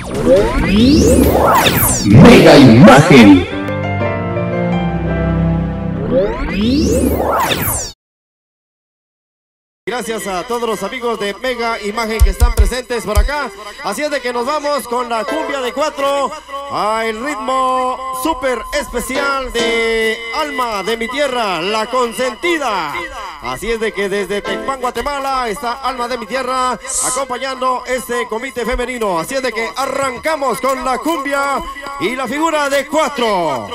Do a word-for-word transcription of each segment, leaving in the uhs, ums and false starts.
Mega Imagen. Gracias a todos los amigos de Mega Imagen que están presentes por acá. Así es de que nos vamos con la cumbia de cuatro al ritmo súper especial de Alma de mi Tierra, La Consentida. Así es de que desde Tecpan, Guatemala, está Alma de mi Tierra acompañando este comité femenino. Así es de que arrancamos con la cumbia y la figura de cuatro.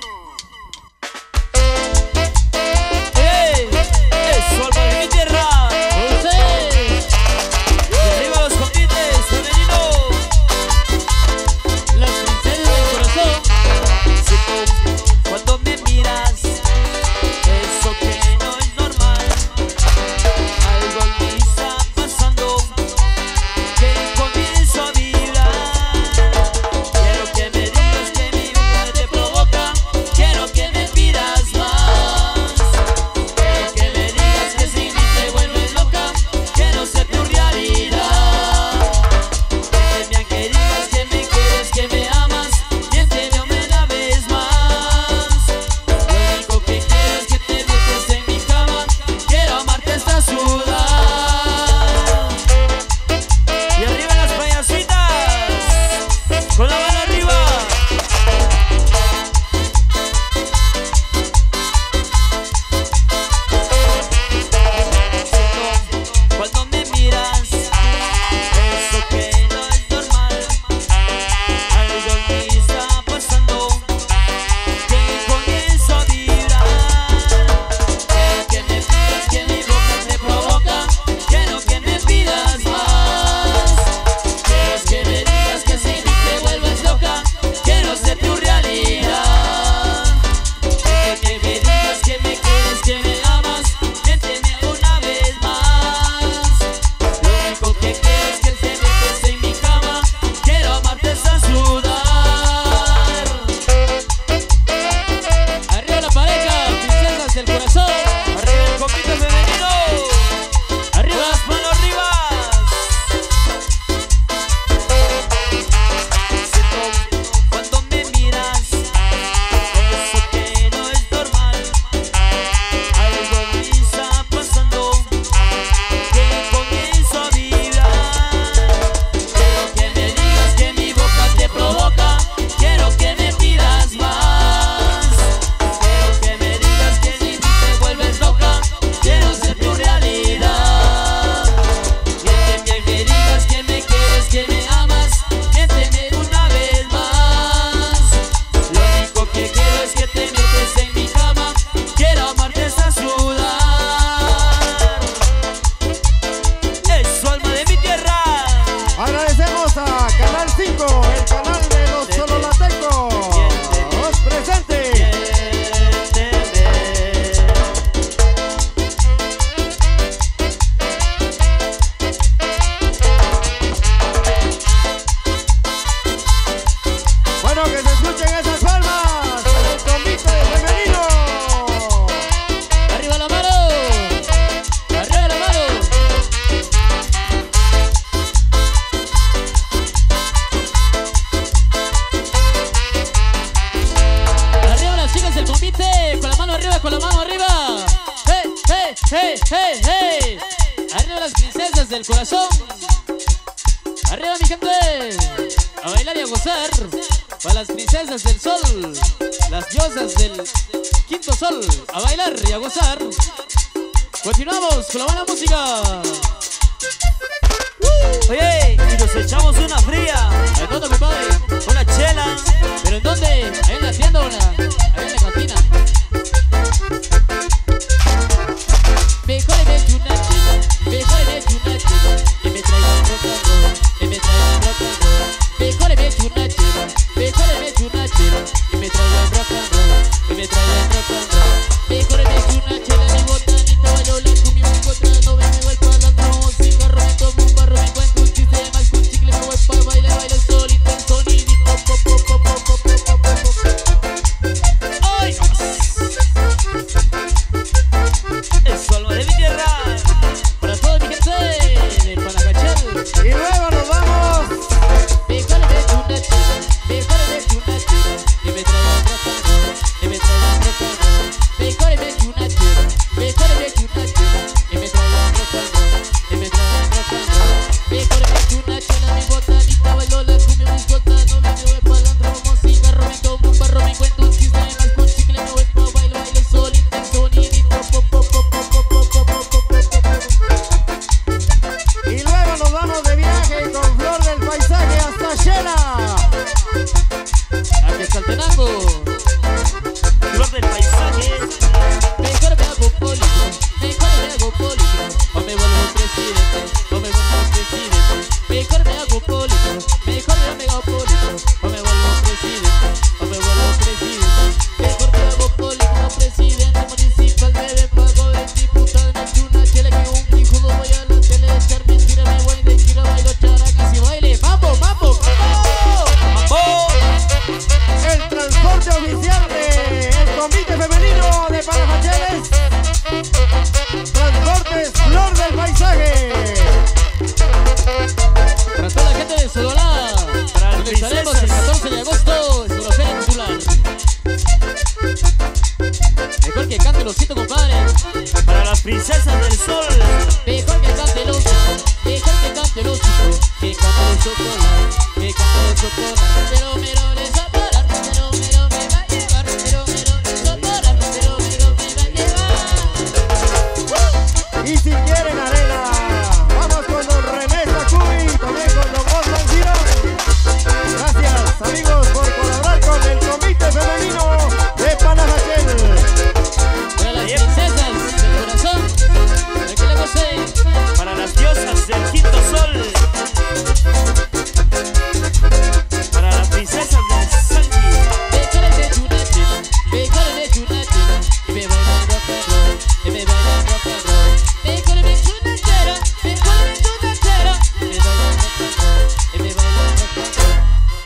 Del corazón, arriba mi gente, a bailar y a gozar, para las princesas del sol, las diosas del quinto sol, a bailar y a gozar. Continuamos con la buena música. Oye, y nos echamos una fría. ¿En dónde, compadre? Una chela. ¿Pero en dónde? ¿Ahí en la tienda o en la, ahí en la cantina? Mejor le meto una chela, mejor le meto una chela, que me traigan rock and roll, que me traigan rock and roll. Mejor le meto una chela, mejor le meto una chela, que me traigan rock and roll, que me traigan rock and roll. Mejor le meto una chela, mi botanita, bailo la cumbia, me encuentra, no me me voy para la no, cigarro, me tomo un barro, me encuentro un chiste, más un chicle, me voy para bailar, bailo solito, el sonidito, pop, pop, pop, pop, pop, pop, pop, pop. ¡Ay! mejor me hago político, o me vuelvo presidente, o me vuelvo presidente. Mejor me hago político, presidente municipal, me pago de diputado, me echo una chela que un pijudo voy a la tele, echar mentira, me voy de gira, bailo characas y baile. ¡Mambo, mambo, mambo! El transporte oficial del Comité Femenino de Panajacheles. Transportes Flor del Paisaje. Para toda la gente de Sololá, Para las donde estaremos el princesas. catorce de agosto, en Soloferia Titular. Mejor que cante el osito, compadre. Para las princesas del sol. Mejor que cante el osito, mejor que cante el osito, que cante el chocolate, que cante el chocolate. Pero mero les va a parar, pero mero me va a llevar, pero mero les va a parar, pero mero me va a llevar. Y si quieren arena, vamos con don René Sacubi, también con don Osman Girón. Gracias amigos por colaborar con el Comité Femenino de Panajachel. Para las princesas del corazón, para que le goce. Para las diosas del quinto sol. Para las princesas del Sanji. Mejor me echo una chela, mejor me echo una chela, y me baila rock and roll, y me baila rock and roll. Mejor me echo una chela, mejor me echo una chela, y me baila rock and roll, y me baila rock and roll.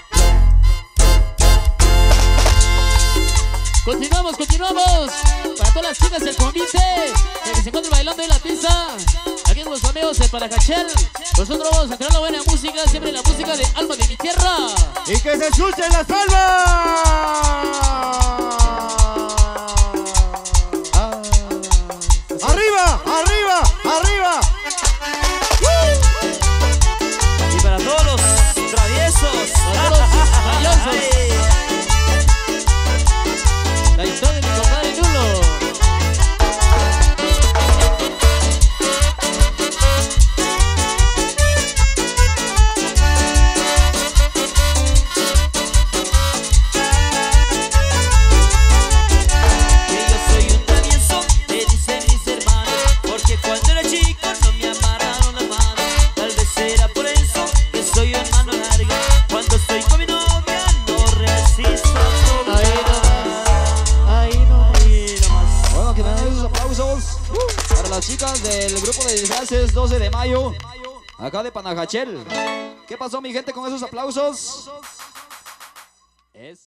Continuamos, continuamos. Para todas las chicas del convite que se encuentran bailando en la pista, aquí con los amigos de Paracachel, nosotros vamos a crear la buena música, siempre la música de Alma de mi Tierra. Y que se escuchen las palmas. Arriba, arriba, arriba. Y para todos los traviesos. Para todos los traviesos. Ay. La historia de mi compadre Nulo. Que yo soy un travieso, me dicen mis hermanos, porque cuando era chico no me amarraron la mano. Tal vez era por eso que soy un mano larga. Cuando estoy con mi novia no resisto a Ahí nomás, ahí nomás. Ahí nomás. Bueno, que me den esos aplausos para las chicas del grupo de disfraces doce de mayo, acá de Panajachel. ¿Qué pasó, mi gente, con esos aplausos? Es